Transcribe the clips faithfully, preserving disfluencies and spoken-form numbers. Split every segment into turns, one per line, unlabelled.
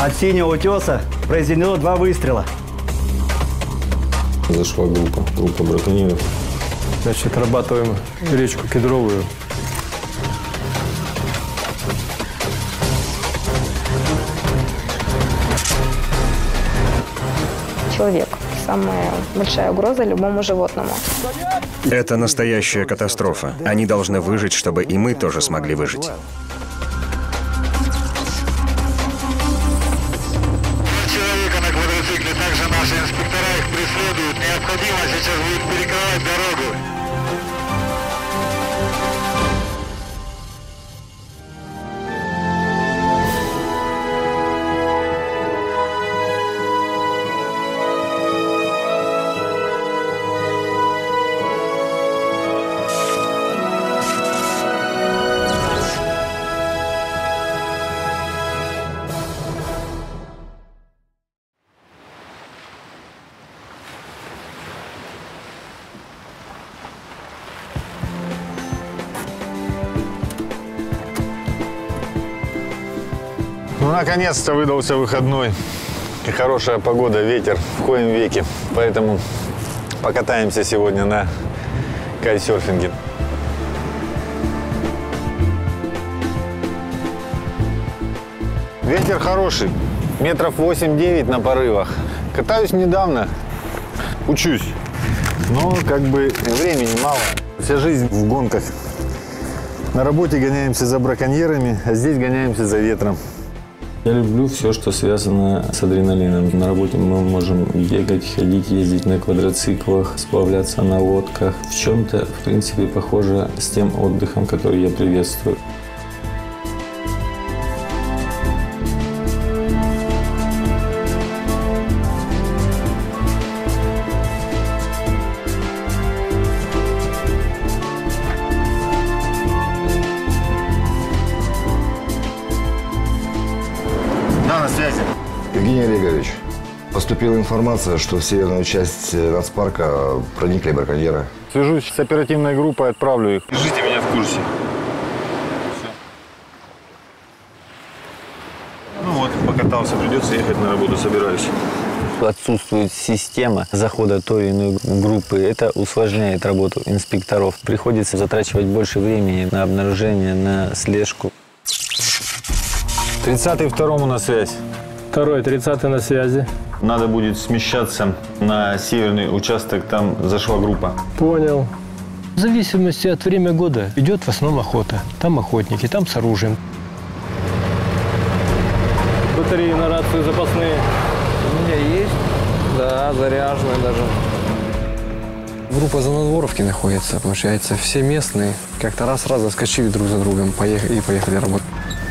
От синего утеса произведено два выстрела.
Зашла группа, группа браконьеров.
Значит, отрабатываем речку Кедровую.
Человек – самая большая угроза любому животному.
Это настоящая катастрофа. Они должны выжить, чтобы и мы тоже смогли выжить.
Человека на квадроцикле, также наши инспектора их преследуют. Необходимо сейчас будет перекрывать дорогу.
Ну, наконец-то выдался выходной. И хорошая погода, ветер в коем веке. Поэтому покатаемся сегодня на кайтсерфинге. Ветер хороший, метров восемь-девять на порывах. Катаюсь недавно, учусь. Но как бы времени мало. Вся жизнь в гонках. На работе гоняемся за браконьерами, а здесь гоняемся за ветром.
Я люблю все, что связано с адреналином. На работе мы можем бегать, ходить, ездить на квадроциклах, сплавляться на лодках. В чем-то, в принципе, похоже с тем отдыхом, который я приветствую.
На связи.
Евгений Олегович, поступила информация, что в северную часть нацпарка проникли браконьеры.
Свяжусь с оперативной группой, отправлю их. Держите меня в курсе. Все. Ну вот, покатался, придется ехать на работу, собираюсь.
Отсутствует система захода той или иной группы. Это усложняет работу инспекторов. Приходится затрачивать больше времени на обнаружение, на слежку.
тридцатый второму на связь.
Второй, тридцатый на связи.
Надо будет смещаться на северный участок, там зашла группа.
Понял. В зависимости от времени года идет в основном охота. Там охотники, там с оружием. Батареи на рацию запасные.
У меня есть. Да, заряженные даже. Группа за Надворовки находится, получается, все местные. Как-то раз-раз заскочили друг за другом поехали, и поехали работать.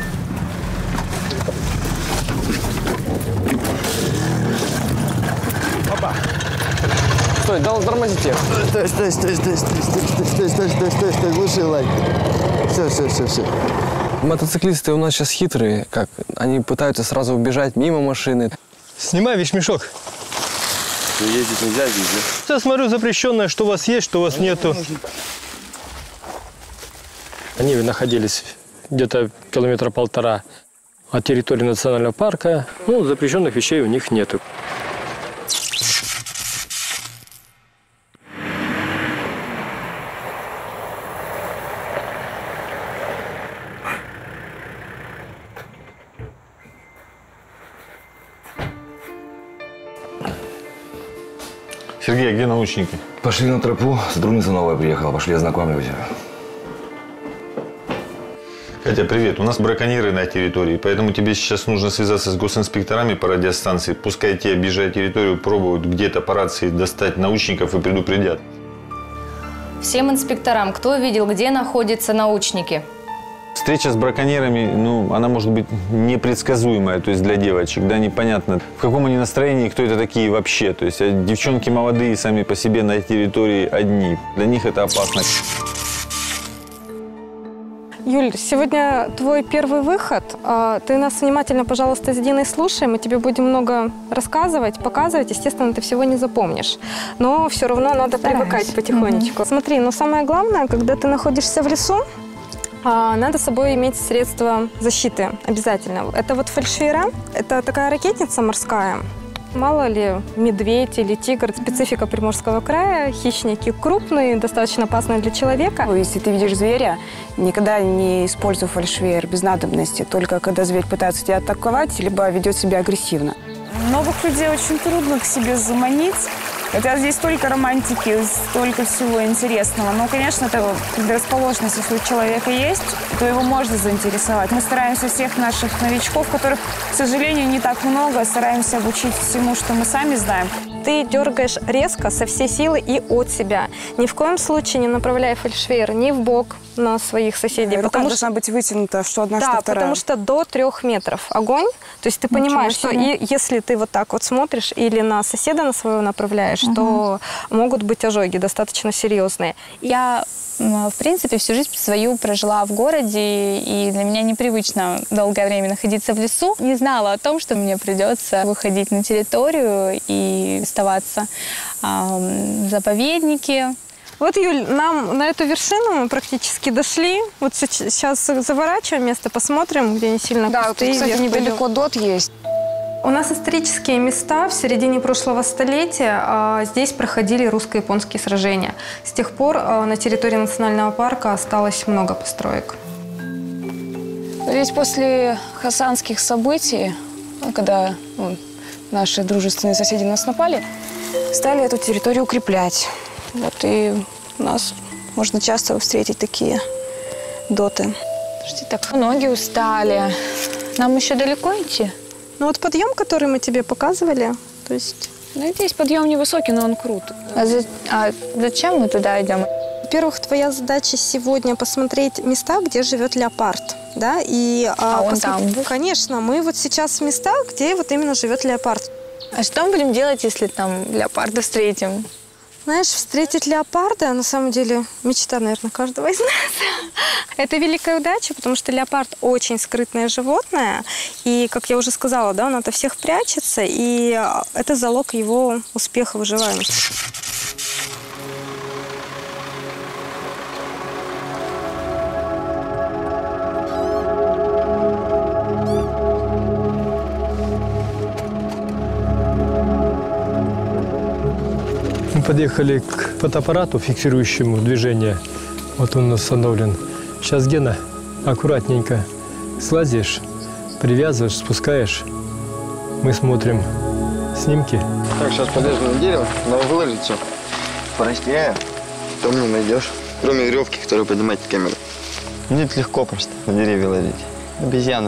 Опа! Стой, дал тормозите.
Стой, стой, стой, стой, стой, стой, стой, стой, стой, стой, стой, глуши лайк. Все, все, все, все.
Мотоциклисты у нас сейчас хитрые, как они пытаются сразу убежать мимо машины.
Снимай вещмешок.
Ездить нельзя здесь, да?
Я смотрю, запрещенное, что у вас есть, что у вас нету. Они находились где-то километра полтора от территории национального парка. Ну, запрещенных вещей у них нету.
Сергей, где научники?
Пошли на тропу, сотрудница новая приехала, пошли ознакомливать.
Катя, привет. У нас браконьеры на территории, поэтому тебе сейчас нужно связаться с госинспекторами по радиостанции. Пускай те, объезжая территорию, пробуют где-то по рации достать научников и предупредят.
Всем инспекторам, кто видел, где находятся научники?
Встреча с браконьерами, ну, она может быть непредсказуемая, то есть для девочек, да, непонятно, в каком они настроении, кто это такие вообще. То есть девчонки молодые сами по себе на территории одни. Для них это опасно.
Юль, сегодня твой первый выход. Ты нас внимательно, пожалуйста, с Диной слушай. Мы тебе будем много рассказывать, показывать. Естественно, ты всего не запомнишь. Но все равно надо Стараюсь. привыкать потихонечку. Угу. Смотри, но самое главное, когда ты находишься в лесу, а, надо с собой иметь средства защиты обязательно. Это вот фальшвейра, это такая ракетница морская. Мало ли, медведь или тигр, специфика Приморского края, хищники крупные, достаточно опасные для человека.
Если ты видишь зверя, никогда не используй фальшвейер без надобности, только когда зверь пытается тебя атаковать, либо ведет себя агрессивно.
Новых людей очень трудно к себе заманить. Хотя здесь столько романтики, столько всего интересного. Но, конечно, это предрасположенность, если у человека есть, то его можно заинтересовать. Мы стараемся всех наших новичков, которых, к сожалению, не так много, стараемся обучить всему, что мы сами знаем.
Ты дергаешь резко, со всей силы и от себя. Ни в коем случае не направляй фальшвейер ни в бок на своих соседей.
Рука
потому
должна
что...
быть вытянута, что одна,
да,
что вторая.
потому что до трех метров огонь. То есть ты
Ничего
понимаешь,
себе.
что и если ты вот так вот смотришь или на соседа на своего направляешь,
Угу.
то могут быть ожоги достаточно серьезные.
Я, в принципе, всю жизнь свою прожила в городе, и для меня непривычно долгое время находиться в лесу. Не знала о том, что мне придется выходить на территорию и оставаться э, в заповеднике.
Вот, Юль, нам на эту вершину мы практически дошли. Вот сейчас заворачиваем место, посмотрим, где не сильно
да,
кусты.
тут, кстати, недалеко ДОТ есть.
У нас исторические места. В середине прошлого столетия а, здесь проходили русско-японские сражения. С тех пор а, на территории национального парка осталось много построек.
Здесь после хасанских событий, когда ну, наши дружественные соседи нас напали, стали эту территорию укреплять. Вот, и у нас можно часто встретить такие доты.
Слушайте, так ноги устали. Нам еще далеко идти?
Ну вот подъем, который мы тебе показывали, то есть...
Ну, здесь подъем невысокий, но он крут.
А, за... а зачем мы туда идем?
Во-первых, твоя задача сегодня посмотреть места, где живет леопард. Да? И,
а, а он
посмотри...
там был?
Конечно, мы вот сейчас в местах, где вот именно живет леопард.
А что мы будем делать, если там леопарда встретим?
Знаешь, встретить леопарда, на самом деле, мечта, наверное, каждого из нас. Это великая удача, потому что леопард очень скрытное животное. И, как я уже сказала, да, он ото всех прячется, и это залог его успеха выживаемости.
Мы подъехали к фотоаппарату, фиксирующему движение. Вот он установлен. Сейчас, Гена, аккуратненько слазишь, привязываешь, спускаешь. Мы смотрим снимки.
Так, сейчас полезу на дерево, надо выложить все. Порастяю, там не найдешь. Кроме веревки, которую поднимает камеру.
Будет легко просто на деревья лазить. Обезьяны.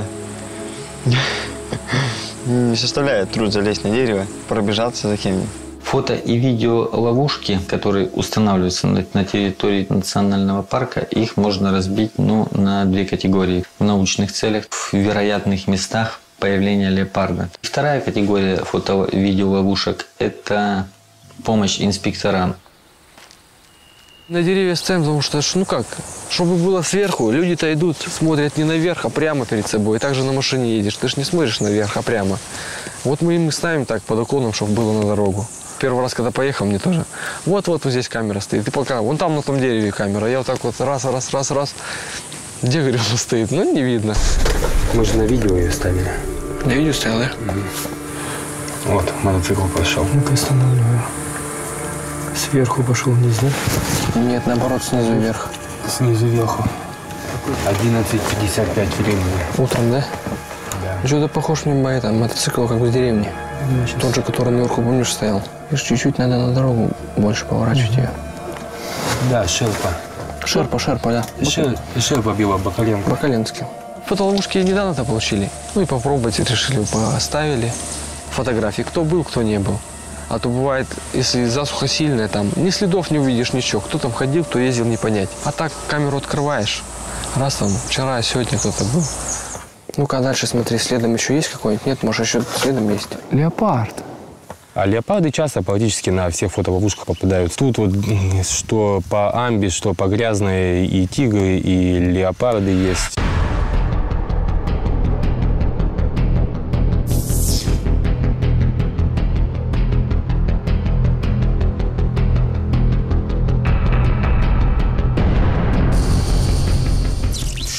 Не составляет труд залезть на дерево, пробежаться за кем-нибудь. Фото и видео ловушки, которые устанавливаются на, на территории национального парка, их можно разбить ну, на две категории. В научных целях, в вероятных местах появления леопарда. Вторая категория фото-видео ловушек – это помощь инспекторам.
На деревья ставим, потому что, ну как, чтобы было сверху, люди-то идут, смотрят не наверх, а прямо перед собой. И также на машине едешь, ты же не смотришь наверх, а прямо. Вот мы им ставим так под уклоном, чтобы было на дорогу. Первый раз, когда поехал, мне тоже. Вот-вот вот здесь камера стоит. И пока, вон там на том дереве камера. Я вот так вот раз, раз, раз, раз. Где, говорю, она стоит? Ну, не видно.
Мы же на видео ее ставили.
На видео стоял, да?
Угу. Вот, мотоцикл пошел.
Ну-ка, останавливаю. Сверху пошел вниз, да?
Нет, наоборот, снизу вверх.
Снизу вверху.
одиннадцать пятьдесят пять времени.
Утром, да?
Да.
Что-то похож мне на это, мотоцикл, как в деревне. Да, тот же, который наверху, помнишь, стоял. Лишь чуть-чуть надо на дорогу больше поворачивать mm-hmm. ее.
Да, шерпа.
Шерпа, шерпа, да.
Шер, шерпа била Бакаленко.
Бакаленский. Фотоловушки недавно-то получили. Ну и попробовать решили, поставили фотографии. Кто был, кто не был. А то бывает, если засуха сильная, там ни следов не увидишь, ничего. Кто там ходил, кто ездил, не понять. А так камеру открываешь. Раз там, вчера, сегодня кто-то был. Ну-ка, дальше смотри, следом еще есть какой-нибудь? Нет, может, еще следом есть.
Леопард. А леопарды часто практически на всех фотоловушках попадают. Тут вот что по амби, что по грязной и тигры, и леопарды есть.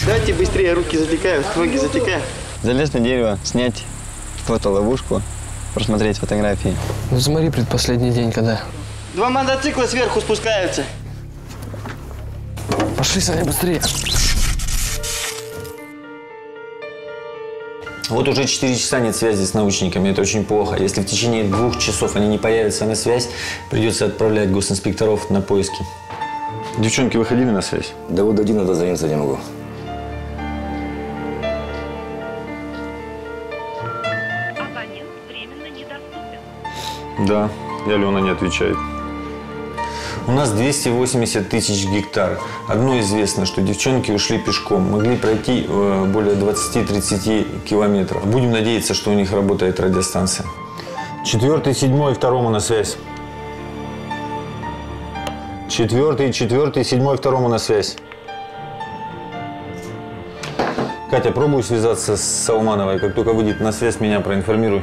Давайте быстрее, руки затекают, ноги затекают. Залез на дерево, снять фотоловушку, просмотреть фотографии.
Ну смотри, предпоследний день, когда.
Два мотоцикла сверху спускаются.
Пошли, Саня, быстрее.
Вот уже четыре часа нет связи с научниками, это очень плохо. Если в течение двух часов они не появятся на связь, придется отправлять госинспекторов на поиски.
Девчонки выходили на связь?
Да вот один дозвониться не могу.
Да, и Алена не отвечает.
У нас двести восемьдесят тысяч гектар. Одно известно, что девчонки ушли пешком, могли пройти э, более двадцати-тридцати километров. Будем надеяться, что у них работает радиостанция.
Четвертый, седьмой, второму на связь. Четвертый, четвертый, седьмой, второму на связь. Катя, пробуй связаться с Салмановой. Как только выйдет на связь, меня проинформируй.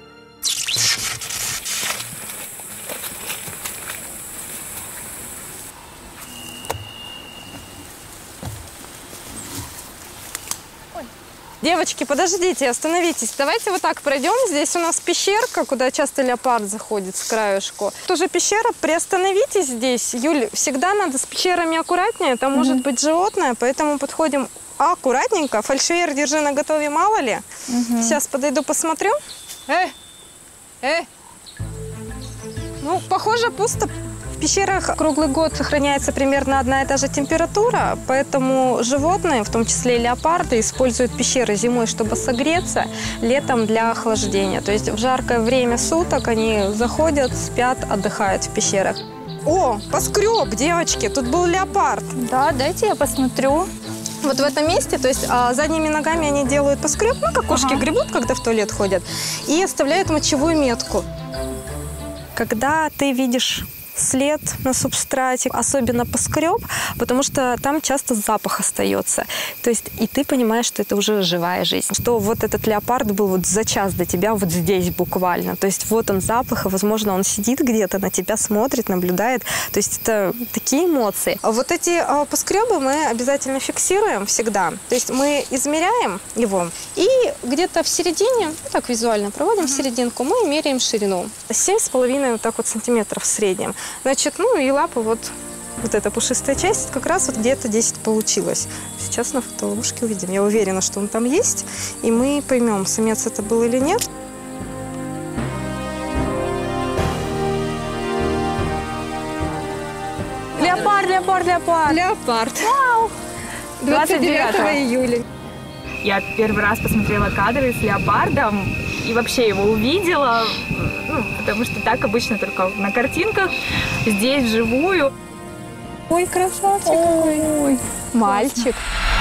Девочки, подождите, остановитесь. Давайте вот так пройдем. Здесь у нас пещерка, куда часто леопард заходит с краешку. Тоже пещера, приостановитесь здесь. Юль, всегда надо с пещерами аккуратнее, там mm-hmm. может быть животное, поэтому подходим аккуратненько. Фальшвейер держи наготове, мало ли. Mm-hmm. Сейчас подойду, посмотрю. Эй, эй. Ну, похоже, пусто. В пещерах круглый год сохраняется примерно одна и та же температура, поэтому животные, в том числе и леопарды, используют пещеры зимой, чтобы согреться, летом для охлаждения. То есть в жаркое время суток они заходят, спят, отдыхают в пещерах. О, поскреб, девочки, тут был леопард.
Да, дайте я посмотрю.
Вот в этом месте, то есть а, задними ногами они делают поскреб, ну, как кошки ага. гребут, когда в туалет ходят, и оставляют мочевую метку. Когда ты видишь след на субстрате, особенно поскреб, потому что там часто запах остается. То есть и ты понимаешь, что это уже живая жизнь. Что вот этот леопард был вот за час до тебя вот здесь буквально. То есть вот он запах, и, возможно, он сидит где-то, на тебя смотрит, наблюдает. То есть это такие эмоции. А вот эти а, поскребы мы обязательно фиксируем всегда. То есть мы измеряем его и где-то в середине, ну, так визуально проводим mm-hmm. серединку, мы меряем ширину. семь с половиной вот так вот сантиметров в среднем. Значит, ну и лапы, вот, вот эта пушистая часть, как раз вот где-то десять получилось. Сейчас на фотоловушке увидим. Я уверена, что он там есть, и мы поймем, самец это был или нет.
Леопард, леопард, леопард.
Леопард.
Вау!
двадцать девятого июля.
Я первый раз посмотрела кадры с леопардом и вообще его увидела, ну, потому что так обычно только на картинках, здесь вживую.
Ой, красавчик какой.
Ой, мальчик.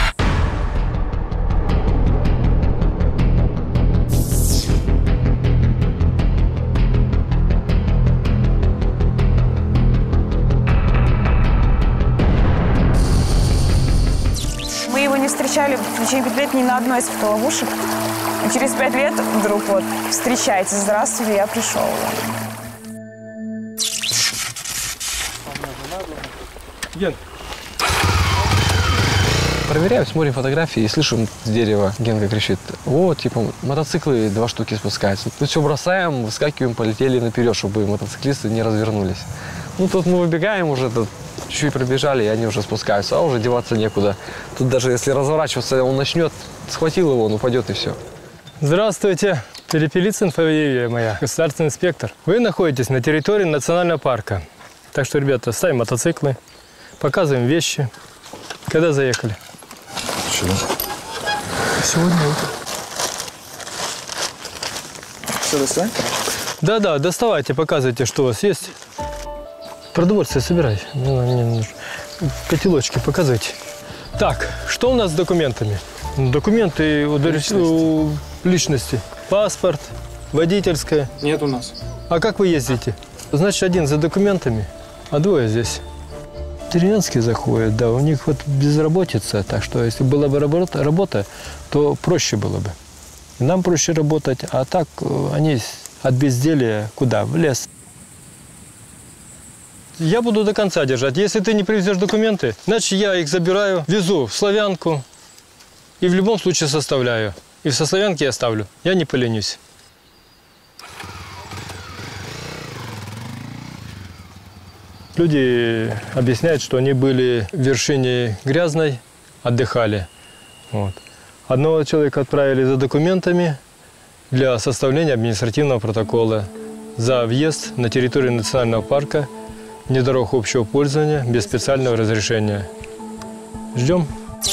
Мы его не встречали в течение пяти лет ни на одной из фотоловушек. И через пять лет вдруг вот встречайте, здравствуйте, я пришел.
Ген. Проверяем, смотрим фотографии и слышим с дерева. Генка кричит: вот, типа, мотоциклы два штуки спускаются. Тут все бросаем, выскакиваем, полетели наперед, чтобы мотоциклисты не развернулись. Ну, тут мы выбегаем уже, тут чуть-чуть пробежали, и они уже спускаются, а уже деваться некуда. Тут даже если разворачиваться он начнет, схватил его, он упадет и все.
Здравствуйте, Перепелицын Фавиевия моя, государственный инспектор. Вы находитесь на территории национального парка. Так что, ребята, ставим мотоциклы, показываем вещи. Когда заехали?
Вчера.
Сегодня утром.
Все, доставай?
Да-да, доставайте, показывайте, что у вас есть. Продовольствие собирайте. В котелочке показывайте. Так, что у нас с документами? Документы у личности. личности. Паспорт, водительская.
Нет у нас.
А как вы ездите? Значит, один за документами, а двое здесь. Деревенские заходят, да, у них вот безработица, так что если была бы работа, работа, то проще было бы. И нам проще работать, а так они от безделия куда? В лес. Я буду до конца держать. Если ты не привезешь документы, значит, я их забираю, везу в Славянку, И в любом случае составляю. И в составянке я ставлю. Я не поленюсь. Люди объясняют, что они были в вершине Грязной, отдыхали. Вот. Одного человека отправили за документами для составления административного протокола за въезд на территорию национального парка вне дорог общего пользования без специального разрешения. Ждем.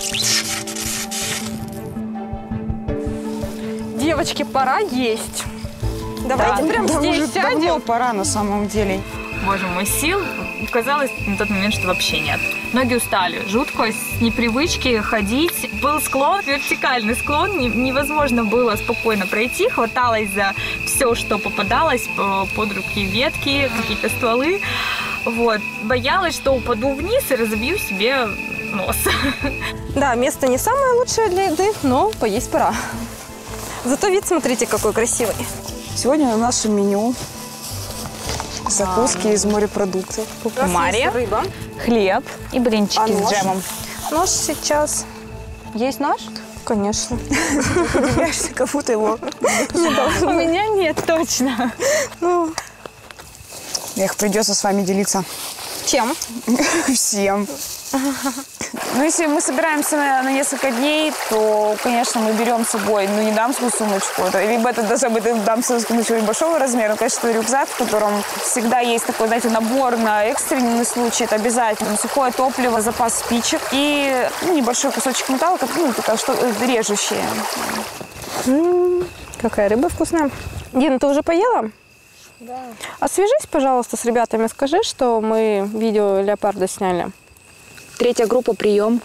Девочки, пора есть. Давайте
Да,
прямо
да,
здесь
уже
сядем.
давно пора на самом деле.
Боже мой, сил казалось на тот момент, что вообще нет. Ноги устали, жутко, с непривычки ходить. Был склон, вертикальный склон, невозможно было спокойно пройти. Хваталось за все, что попадалось под руки, ветки, какие-то стволы. Вот. Боялась, что упаду вниз и разобью себе нос.
Да, место не самое лучшее для еды, но поесть пора. Зато вид, смотрите, какой красивый.
Сегодня на нашем меню закуски из морепродуктов.
Мария, рыба,
хлеб и блинчики
а
с
нож?
джемом.
Нож сейчас.
Есть нож?
Конечно.
Удивляешься, как будто его
не должно. У меня нет, точно.
Ну, их придется с вами делиться.
Чем?
Всем. Ну, если мы собираемся на, на несколько дней, то, конечно, мы берем с собой, ну, не дамскую сумочку, это, либо это должна быть дамская сумочка большого размера, конечно, рюкзак, в котором всегда есть такой, знаете, набор на экстренный случай, это обязательно. Сухое топливо, запас спичек и ну, небольшой кусочек металла, ну, такая, что режущее.
М-м, какая рыба вкусная. Дина, ты уже поела?
Да.
А свяжись, пожалуйста, с ребятами, скажи, что мы видео леопарда сняли.
Третья группа, прием.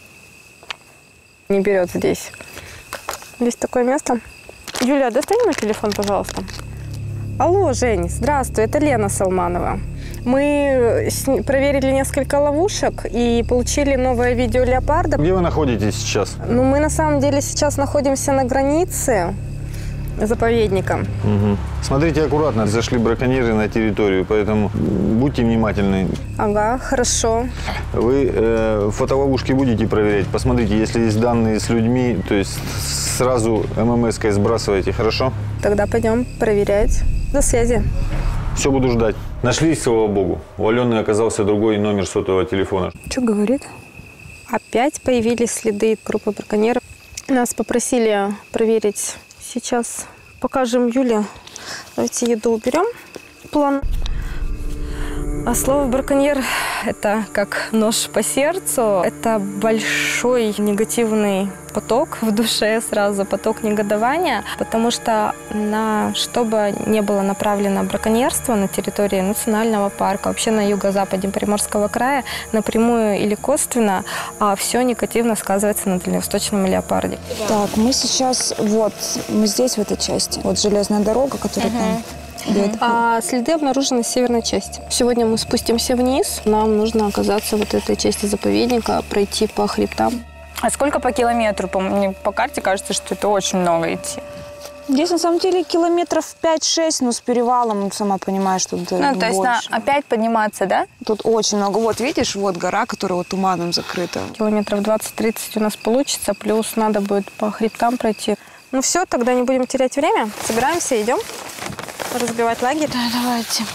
Не берет здесь. Есть такое место. Юля, достань мой телефон, пожалуйста. Алло, Жень, здравствуй, это Лена Салманова. Мы проверили несколько ловушек и получили новое видео леопарда.
Где вы находитесь сейчас?
Ну, мы на самом деле сейчас находимся на границе заповедника.
Угу. Смотрите аккуратно, зашли браконьеры на территорию, поэтому будьте внимательны.
Ага, хорошо.
Вы э, фотоловушки будете проверять? Посмотрите, если есть данные с людьми, то есть сразу эм эм эской сбрасывайте, хорошо?
Тогда пойдем проверять. До связи.
Все, буду ждать. Нашли, слава богу. У Алены оказался другой номер сотового телефона.
Что говорит? Опять появились следы группы браконьеров. Нас попросили проверить. Сейчас покажем Юле. Давайте еду уберем. План. А слово браконьер – это как нож по сердцу. Это большой негативный поток в душе, сразу поток негодования, потому что на что бы ни было направлено браконьерство на территории национального парка, вообще на юго-западе Приморского края, напрямую или косвенно, а все негативно сказывается на дальневосточном леопарде.
Так, мы сейчас вот, мы здесь, в этой части. Вот железная дорога, которая uh-huh. там...
А следы обнаружены в северной части. Сегодня мы спустимся вниз. Нам нужно оказаться вот этой части заповедника, пройти по хребтам.
А сколько по километру? По, мне по карте кажется, что это очень много идти.
Здесь на самом деле километров пять-шесть, но с перевалом, сама понимаешь, тут
ну, больше. То есть на, опять подниматься, да?
Тут очень много. Вот видишь, вот гора, которая вот туманом закрыта.
Километров двадцать-тридцать у нас получится, плюс надо будет по хребтам пройти. Ну все, тогда не будем терять время. Собираемся, идем разбивать лагерь.
Да, давайте.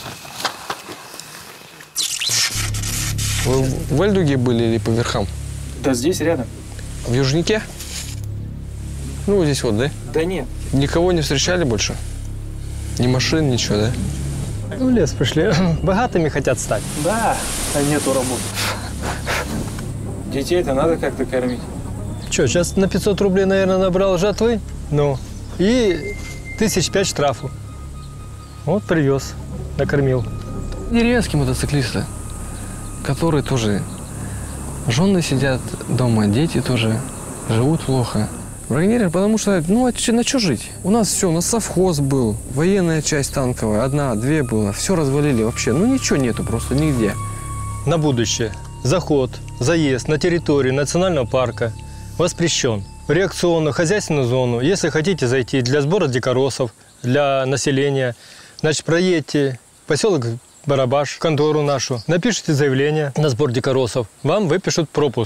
Вы в Эльдуге были или по верхам?
Да здесь рядом.
В Южнике? Ну, вот здесь вот, да?
Да нет.
Никого не встречали больше? Ни машин, ничего, да?
В лес пришли. Богатыми хотят стать.
Да, а нету работы. Детей-то надо как-то кормить.
Че, сейчас на пятьсот рублей, наверное, набрал жатвы? Ну, и тысяч пять штрафу. Вот привез, накормил.
Деревенские мотоциклисты, которые тоже жены сидят дома, дети тоже живут плохо. Браконьеры, потому что, ну, а на что жить? У нас все, у нас совхоз был, военная часть танковая, одна, две было, все развалили вообще. Ну, ничего нету просто нигде.
На будущее. Заход, заезд на территорию национального парка воспрещен. В реакционную хозяйственную зону, если хотите зайти для сбора дикоросов, для населения, значит, проедьте в поселок Барабаш, в контору нашу, напишите заявление на сбор дикоросов, вам выпишут пропуск.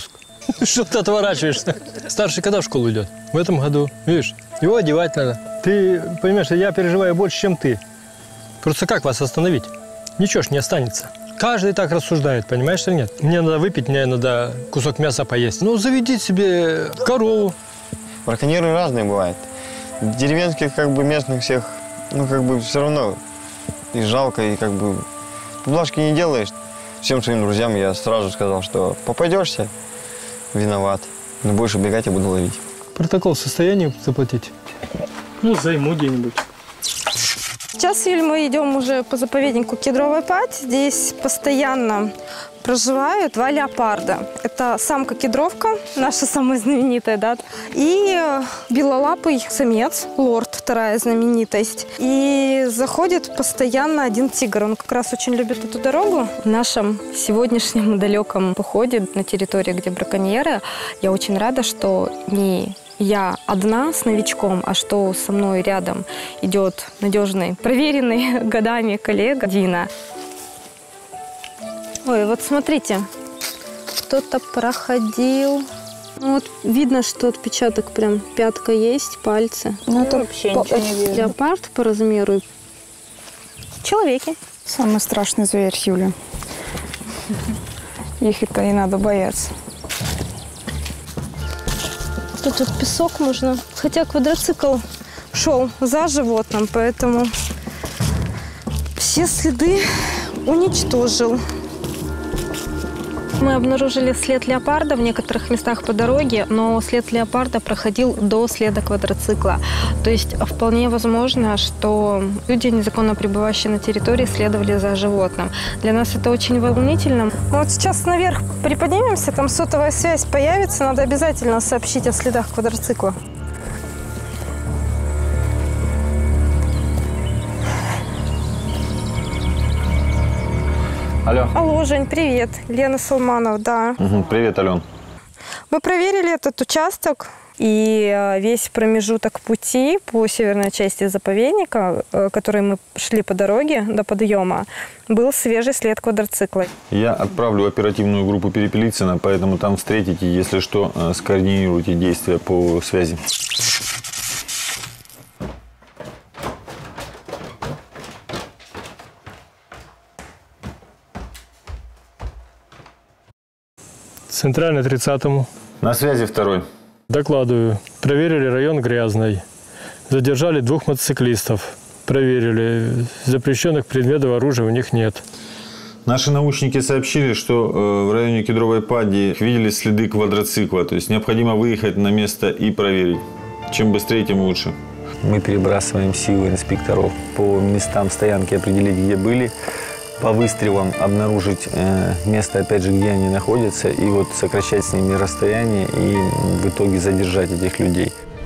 Что ты отворачиваешься? Старший когда в школу идет? В этом году. Видишь? Его одевать надо. Ты понимаешь, я переживаю больше, чем ты. Просто как вас остановить? Ничего ж не останется. Каждый так рассуждает, понимаешь или нет? Мне надо выпить, мне надо кусок мяса поесть. Ну, заведи себе корову.
Браконьеры разные бывают. Деревенских, как бы, местных всех, ну, как бы, все равно и жалко, и, как бы, поблажки не делаешь. Всем своим друзьям я сразу сказал, что попадешься, виноват. Но будешь убегать, я буду ловить.
Протокол состояния заплатить? Ну, займу где-нибудь.
Сейчас, Юль, мы идем уже по заповеднику Кедровая Падь. Здесь постоянно проживают два леопарда. Это самка-кедровка, наша самая знаменитая, да, и белолапый самец, лорд, вторая знаменитость. И заходит постоянно один тигр. Он как раз очень любит эту дорогу. В нашем сегодняшнем далеком походе на территории, где браконьеры, я очень рада, что не я одна с новичком, а что со мной рядом идет надежный, проверенный годами коллега Дина. Ой, вот смотрите, кто-то проходил. Ну, вот видно, что отпечаток прям пятка есть, пальцы.
Ну, это вообще
по,
ничего не видно.
Леопард по размеру. Человеки.
Самый страшный зверь, Юля. Их это и надо бояться.
Тут вот песок можно. Хотя квадроцикл шел за животным, поэтому все следы уничтожил. Мы обнаружили след леопарда в некоторых местах по дороге, но след леопарда проходил до следа квадроцикла. То есть вполне возможно, что люди, незаконно пребывающие на территории, следовали за животным. Для нас это очень волнительно. Вот сейчас наверх приподнимемся, там сотовая связь появится, надо обязательно сообщить о следах квадроцикла.
Алло.
Алло, Жень, привет. Лена Салманов, да.
Угу, привет, Ален.
Мы проверили этот участок, и весь промежуток пути по северной части заповедника, который мы шли по дороге до подъема, был свежий след квадроцикла.
Я отправлю оперативную группу Перепелицына, поэтому там встретите, если что, скоординируйте действия по связи.
Центральный тридцатому.
На связи второй.
Докладываю. Проверили район Грязный. Задержали двух мотоциклистов. Проверили. Запрещенных предметов оружия у них нет.
Наши научники сообщили, что э, в районе Кедровой Пади видели следы квадроцикла. То есть необходимо выехать на место и проверить. Чем быстрее, тем лучше.
Мы перебрасываем силы инспекторов по местам стоянки, определить, где были. По выстрелам обнаружить э, место, опять же, где они находятся, и вот сокращать с ними расстояние и в итоге задержать этих людей.